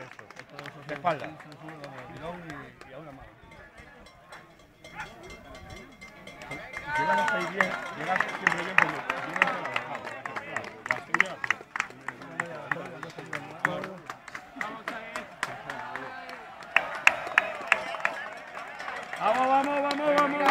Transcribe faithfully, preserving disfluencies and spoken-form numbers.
eso. De espalda. Y a una mano. Llegas a seis diez, llegas siempre bien porque tienes la silla. Vamos, vamos, vamos, vamos.